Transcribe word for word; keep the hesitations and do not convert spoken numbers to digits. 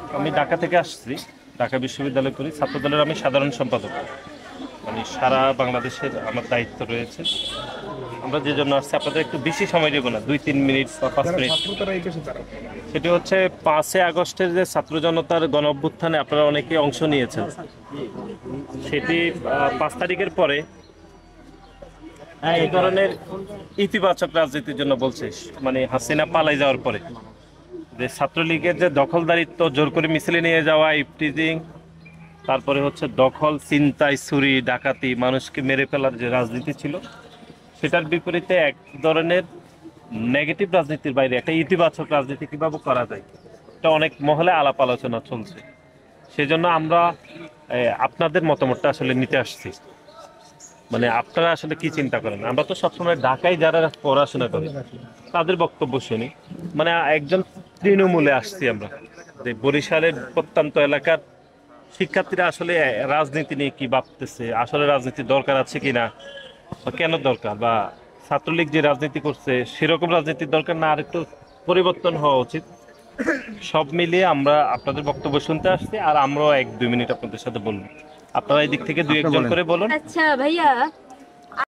আমি ঢাকা থেকে আসছি, ঢাকা বিশ্ববিদ্যালয় করি, ছাত্রদলের আমি সাধারণ সম্পাদক। মানে সারা বাংলাদেশের আমার দায়িত্ব রয়েছে। আমরা যে জন্য আসছি, আপনাদের একটু বেশি সময় দেবো না, দুই তিন মিনিট বা পাঁচ মিনিট। সেটি হচ্ছে পাঁচই আগস্টের যে ছাত্র জনতার গণ অভ্যুত্থানে আপনারা অনেকে অংশ নিয়েছেন। সেটি আহ, পাঁচ তারিখের পরে এই ধরনের ইতিবাচক রাজনীতির জন্য বলছে, মানে হাসিনা পালাই যাওয়ার পরে যে ছাত্রলীগের যে দখলদারিত্ব, জোর করে মিছিলে নিয়ে যাওয়া, ইফটিজিং, তারপরে হচ্ছে দখল, ছিনতাই, চুরি, ডাকাতি, মানুষকে মেরে ফেলার যে রাজনীতি ছিল, সেটার বিপরীতে এক ধরনের নেগেটিভ রাজনীতির বাইরে একটা ইতিবাচক রাজনীতি কিভাবে করা যায়, এটা অনেক মহলে আলাপ আলোচনা চলছে। সেজন্য আমরা এ, আপনাদের মতামতটা আসলে নিতে আসছি। মানে আপনারা আসলে কি চিন্তা করেন? আমরা তো সবসময় ঢাকায় যারা পড়াশোনা করি তাদের বক্তব্য শুনি। মানে একজন তৃণমূলে আসছি আমরা, যে বরিশালের প্রত্যন্ত এলাকার শিক্ষার্থীরা আসলে রাজনীতি নিয়ে কি ভাবতেছে, আসলে রাজনীতির দরকার আছে কিনা, বা কেন দরকার, বা ছাত্রলীগ যে রাজনীতি করছে সেরকম রাজনীতির দরকার না, আর একটু পরিবর্তন হওয়া উচিত। সব মিলিয়ে আমরা আপনাদের বক্তব্য শুনতে আসছি, আর আমরাও এক দুই মিনিট আপনাদের সাথে বলবো। আপনারা এই দিক থেকে দুই আপনি একজন বলেন। করে বলুন। আচ্ছা ভাইয়া,